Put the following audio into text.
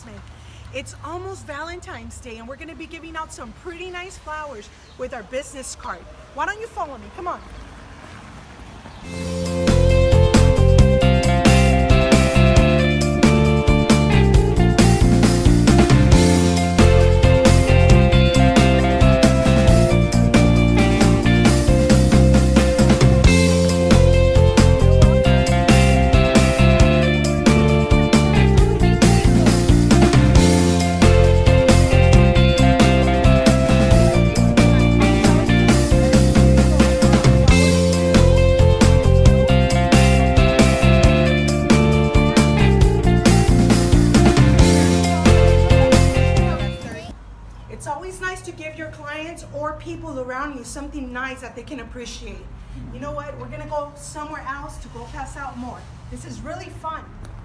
announcement. It's almost Valentine's Day and we're going to be giving out some pretty nice flowers with our business card. Why don't you follow me? Come on. It's always nice to give your clients or people around you something nice that they can appreciate. You know what? We're going to go somewhere else to go pass out more. This is really fun.